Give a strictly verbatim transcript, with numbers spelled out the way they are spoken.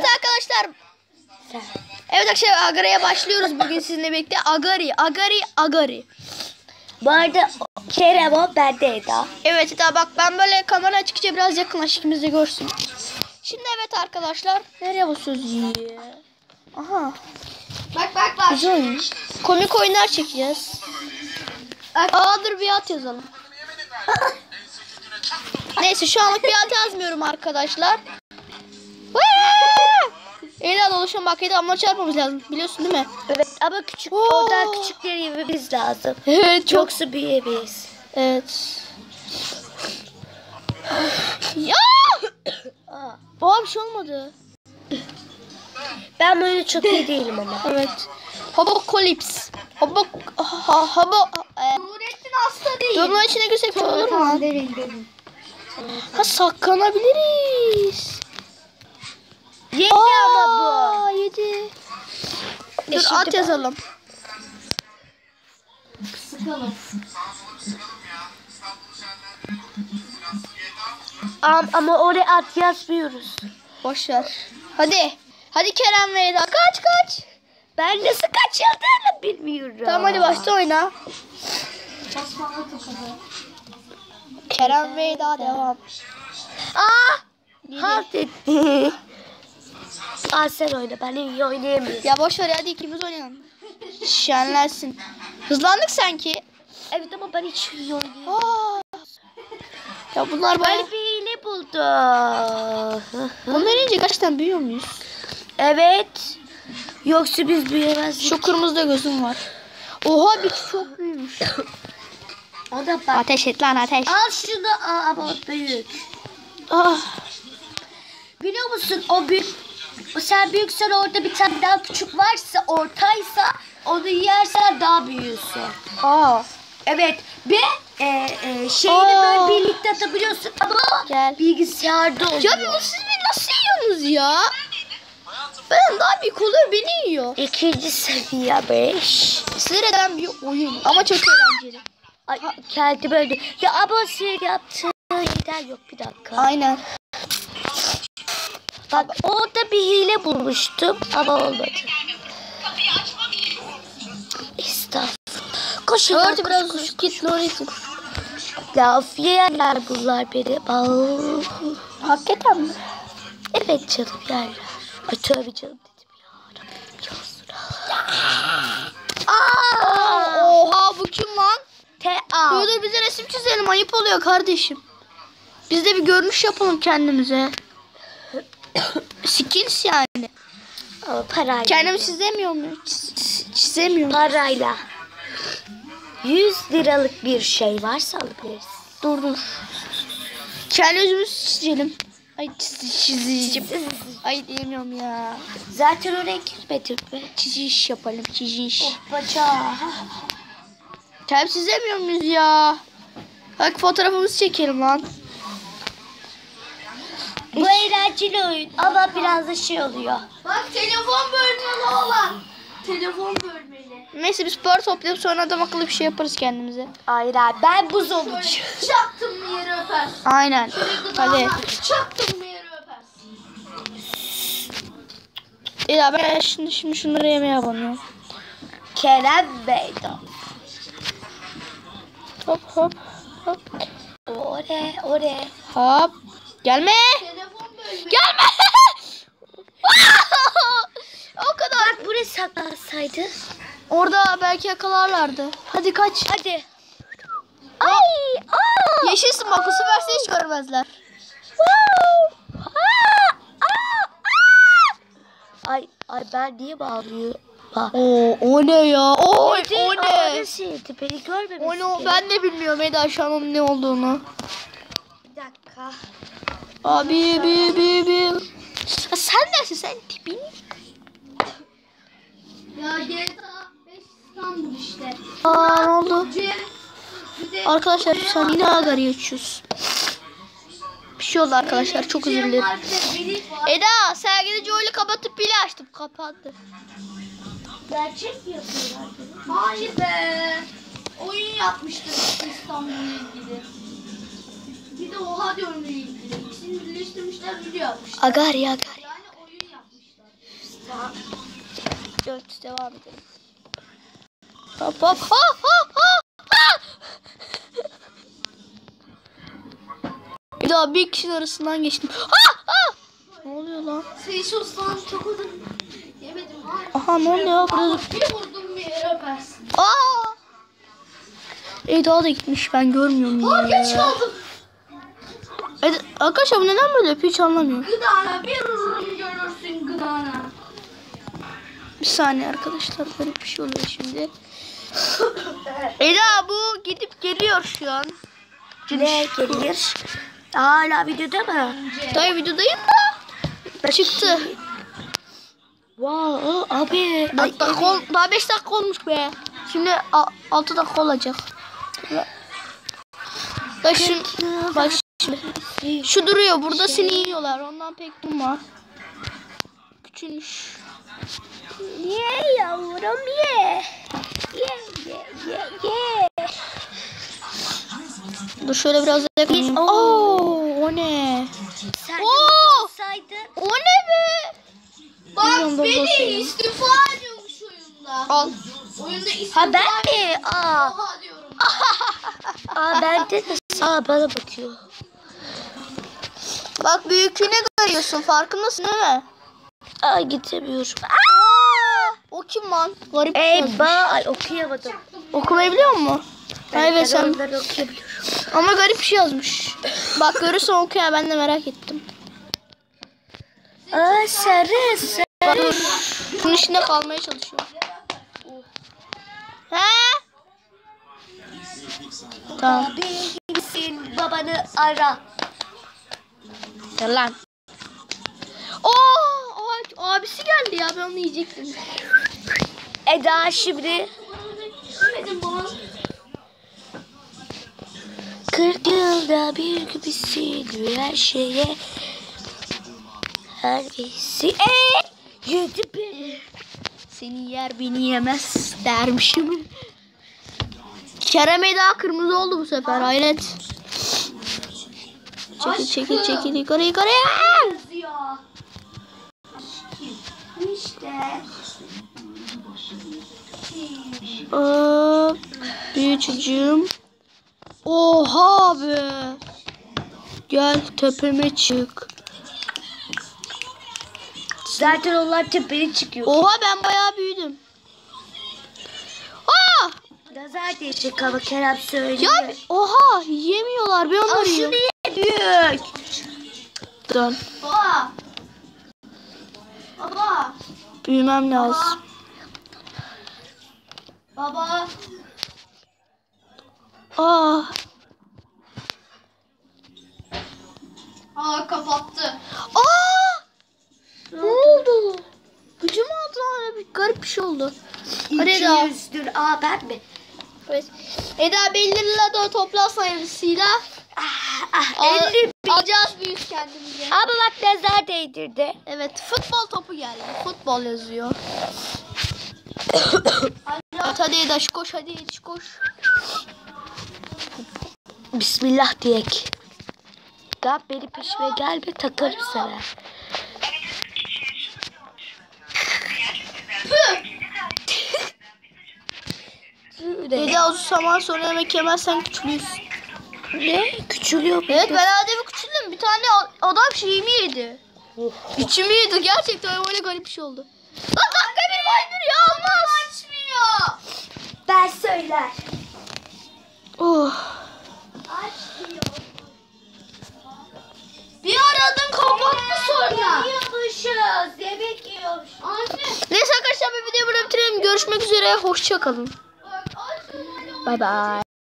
Evet arkadaşlar. Evet arkadaşlar Agari'ye başlıyoruz bugün sizinle birlikte. Agari, Agari, Agari. Bu arada Kerem o, ben de Eda. Evet Eda bak ben böyle kamera çıkınca biraz yakınlaş ikimiz de görsün. Şimdi evet arkadaşlar. Nereye basıyoruz? Aha. Bak bak bak. Güzel oyun. Komik oyunlar çekeceğiz. Aa dur bir at yazalım. Neyse şu anlık bir at yazmıyorum arkadaşlar. Ela dolaşan bak Eda ama çarpmamız lazım. Biliyorsun değil mi? Evet ama küçük, Oo. oradan küçükleri yememiz lazım. Evet çok. Yoksa büyüyemeyiz. Evet. Ya! Aa bir şey olmadı. Ben böyle çok iyi değilim ama. Evet. Hobokolips. Hobok ha, hobo e, Nurettin hasta değil. Durma içine girsek çok olur mu? Ha saklanabiliriz. Yedi ama bu. Aa yedi. Dur E, at şimdi yazalım. Sıkalım. Am, ama oraya at yazmıyoruz. Boş ver. Hadi. Hadi Kerem ve Eda kaç kaç. Ben nasıl kaçırdığını bilmiyorum. Tamam hadi başla oyna. Kerem ve Eda devam. Aa! Yedi. Halt etti. Aa sen oyna, ben iyi oynayamıyorum. Ya boş ver hadi ikimiz oynayalım. Şenlensin. Hızlandık sanki. Evet ama ben hiç iyi oynayamıyorum. Aa. Ya bunlar Ben bayağı... bir hile buldum. Bunlar ince gerçekten büyüyor muyuz? Evet. Yoksa biz büyüyemezdik. Şu kırmızıda gözüm var. Oha bir çok büyümüş. O da bak. Ateş et lan ateş. Al şunu, aa, ama o büyük. Ah. Biliyor musun o büyük, sen büyüksen orada bir tane daha küçük varsa, ortaysa onu yersen daha büyüyorsun. Aa. Evet ve e, e, şeyini Aa. böyle birlikte atabiliyorsun ama Gel. bilgisayarda oluyor. Ya bu siz beni nasıl yiyorsunuz ya? Ben daha büyük oluyor beni yiyor. İkinci seviye beş. Sıreden bir oyun ama çok eğlenceli. Ay kendi böyle. Ya ama şey yaptığı gider yok bir dakika. Aynen. Bak orada bir hile bulmuştum ama olmadı. Estağfurullah. Koşun lan, Örtü koş, biraz koş, git Loris. Laf yerler bunlar beni. Aa. Hakikaten mi? Evet canım yerler. Ay tövbe canım dedim ya. Aa, oha bu kim lan? T A. Dur dur bize resim çizelim ayıp oluyor kardeşim. Biz de bir görünüş yapalım kendimize. Skills yani. Ama parayla. Kendimi çizemiyor muyum? Çiz, çizemiyorum. Parayla. yüz liralık bir şey varsa alabiliriz. Dur dur. Kendi yüzümüzü çizelim. Ay çiz, çizeceğim. Ay diyemiyorum ya. Zaten oraya girmedim mi? Çiziş yapalım çiziş. Oh bacağı. Kendi çizemiyor muyuz ya? Bak fotoğrafımızı çekelim lan. Bu eğlenceli oyun ama biraz da şey oluyor. Bak telefon bölmeli olan. Telefon bölmeli. Neyse biz para toplayıp sonra adam akıllı bir şey yaparız kendimize. Hayır abi ben buz olacağım. Şöyle çaktın mı yere öpersin. Aynen. Hadi. Çaktın mı yere öpersin. Ya ben şimdi, şimdi şunları yemeye abanıyorum. Kerem Bey'den. Hop hop hop. Oraya oraya. Hop. Gelme. Telefon bölmeli. Gelme. O kadar. Bak buraya saklansaydı. Orada belki yakalarlardı. Hadi kaç. Hadi. Ay! Aa! Yeşilsin bak bu sefer seni hiç görmezler. Wow! Aa! Aa! Aa! Ay ay ben niye bağırıyorum? Bak. Oo, o ne ya? Oy, Neydi? o Aa, ne? nasıldı? Beni görmemişsin. O ne? o- Ben de bilmiyorum Eda şu an onun ne olduğunu. Bir dakika. Abi bi bi bi. Ya sen dersin sen tipin. Ya G T A beş İstanbul işte. Aa ne oldu? Cem. Bir de Arkadaşlar sen yine Agari açıyorsun. Bir şey oldu arkadaşlar çok özür dilerim. var, bir de Melih var. Eda sergili Joy'lu kapatıp pili açtım kapandı. Gerçek mi yapıyorlar? Hayır be. Oyun yapmıştım İstanbul'la ilgili. Bir de oha diyorum ilgili. İkisini birleştirmişler video yapmışlar. Agari Agari. Yani oyun yapmışlar. Evet, devam edelim. Hop hop ha ha ha ha. Bir daha bir kişinin arasından geçtim. Ha ha. Ne oluyor lan? Seyşi Osman çok uzun. Yemedim. Aha ne oluyor? Burada... Bir vurdum bir yere öpersin. Aa! Eda da gitmiş, ben görmüyorum Aa ya. geç kaldım. Eda, arkadaşlar bu neden böyle yapıyor hiç anlamıyorum. Gıdana bir vururum görürsün gıdana. Bir saniye arkadaşlar, böyle bir şey oluyor şimdi. Eda bu gidip geliyor şu an. Ne gelir? Hala videoda mı? Dayı videodayım da. Çıktı. Wow abi. Dört dakika ol- daha beş dakika olmuş be. Şimdi altı dakika olacak. Bak şimdi, bak şimdi. Şu duruyor burada, seni yiyorlar. Ondan pek durma. Küçülmüş. Ye yavrum ye. Ye ye ye ye. Dur şöyle biraz yakın. Oo. Oo, o ne? Sen de Oo! olsaydın. O ne be? Bak Bilmiyorum, dur beni bakayım. istifa ediyormuş oyunda. Al. Oyunda istifa Ha ben mi? Aa. Oha diyorum. Aa ben de. Aa bana bakıyor. Bak büyükünü görüyorsun, farkındasın değil mi? Aa gidemiyorum. Aa! O kim lan? Garip bir şey yazmış. Eyvah. Ay okuyamadım. Okumayı biliyor musun? Evet sen. onları okuyabiliyorum. Ama garip bir şey yazmış. Bak görürsen oku ya, ben de merak ettim. Aa sarı sarı. Bak dur. Bunun içinde kalmaya çalışıyor. He? Tamam. Abi gibisin babanı ara. Gel lan. Oo, abisi geldi ya, ben onu yiyecektim. Eda şimdi. Yemedim baba. Kırk yılda bir gibisin her şeye. Her birisi. Eee. Yedi beni. Seni yer beni yemez dermişim. Kerem Eda kırmızı oldu bu sefer, hayret. Çekil çekil çekil yukarı yukarı. Ya. İşte. Hop. Büyücüğüm. Oha be. Gel tepeme çık. Zaten onlar tepeye çıkıyor. Oha ben bayağı büyüdüm. Aa! Nazar diyecek ama Kerem söylüyor. Ya oha yemiyorlar, ben Al onları şunu yiyorum. ye büyük. Dön. Baba. Baba. Büyümem lazım. Baba. Aa. Aa kapattı. Aa! Ne oldu? Gücüm aldı lan, bir garip bir şey oldu. Hadi Eda. iki yüzdür. Aa ben mi? Evet. Eda belirli o toplam sayısıyla Ah, ah, al, elli. alacağız büyük kendimize. Ama bak nazar değdirdi. Evet, futbol topu geldi. Futbol yazıyor. At hadi Eda, koş hadi Eda, koş. Bismillah diyek. Gel beni peşime gelme takarım sana. Eda uzun zaman sonra yemek yemezsen küçülüyorsun. Ne? Küçülüyor mu? Evet, ben adamı küçüldüm. Bir tane a- adam şeyimi yedi. İçimi yedi. Gerçekten öyle garip bir şey oldu. Lan dakika bir baydır ya, olmaz. Açmıyor. Ben söyler. Oh. Açmıyor. Bir aradım kapattı sonra. Yiyormuşuz. Yemek yiyormuş. Anne. Neyse arkadaşlar, bir videoyu burada bitirelim. Görüşmek üzere. Hoşça kalın. Bak açmıyor. Bay bay.